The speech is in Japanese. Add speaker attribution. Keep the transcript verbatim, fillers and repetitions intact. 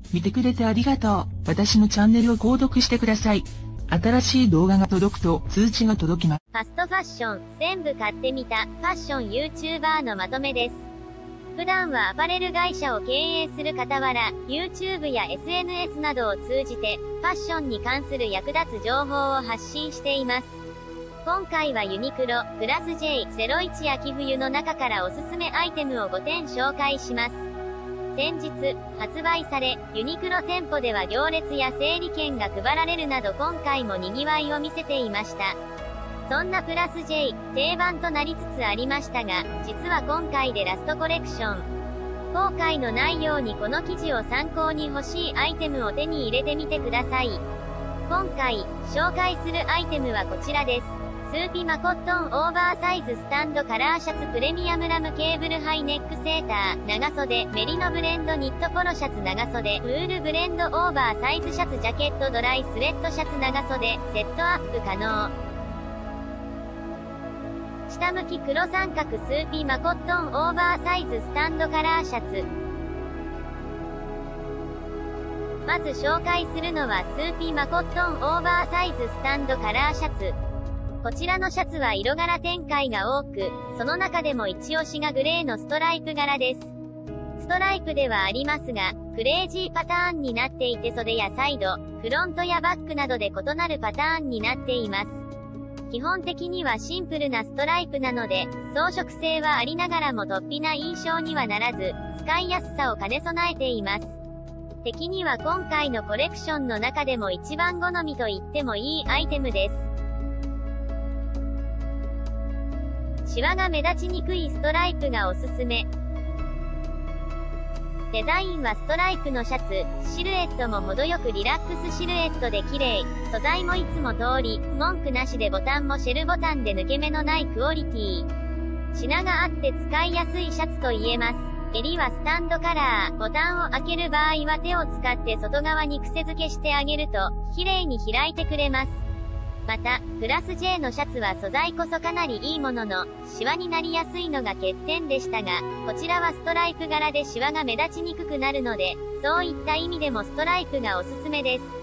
Speaker 1: 見てくれてありがとう。私のチャンネルを購読してください。新しい動画が届くと通知が届きます。
Speaker 2: ファストファッション、全部買ってみた、ファッション YouTuber のまとめです。普段はアパレル会社を経営する傍ら、YouTube や エスエヌエス などを通じて、ファッションに関する役立つ情報を発信しています。今回はユニクロ、プラス ジェイゼロいち 秋冬の中からおすすめアイテムをごてん紹介します。先日、発売され、ユニクロ店舗では行列や整理券が配られるなど今回も賑わいを見せていました。そんなプラス ジェイ、定番となりつつありましたが、実は今回でラストコレクション。後悔のないようにこの記事を参考に欲しいアイテムを手に入れてみてください。今回、紹介するアイテムはこちらです。スーピマコットンオーバーサイズスタンドカラーシャツプレミアムラムケーブルハイネックセーター、長袖、メリノブレンドニットポロシャツ長袖、ウールブレンドオーバーサイズシャツジャケットドライスウェットシャツ長袖、セットアップ可能。下向き黒三角スーピマコットンオーバーサイズスタンドカラーシャツ。まず紹介するのはスーピマコットンオーバーサイズスタンドカラーシャツ。こちらのシャツは色柄展開が多く、その中でも一押しがグレーのストライプ柄です。ストライプではありますが、クレイジーパターンになっていて袖やサイド、フロントやバックなどで異なるパターンになっています。基本的にはシンプルなストライプなので、装飾性はありながらも突飛な印象にはならず、使いやすさを兼ね備えています。的には今回のコレクションの中でも一番好みと言ってもいいアイテムです。シワが目立ちにくいストライプがおすすめ。デザインはストライプのシャツ、シルエットも程よくリラックスシルエットで綺麗、素材もいつも通り、文句なしでボタンもシェルボタンで抜け目のないクオリティ。品があって使いやすいシャツと言えます。襟はスタンドカラー、ボタンを開ける場合は手を使って外側に癖付けしてあげると、綺麗に開いてくれます。また、プラス ジェイ のシャツは素材こそかなりいいものの、シワになりやすいのが欠点でしたが、こちらはストライプ柄でシワが目立ちにくくなるので、そういった意味でもストライプがおすすめです。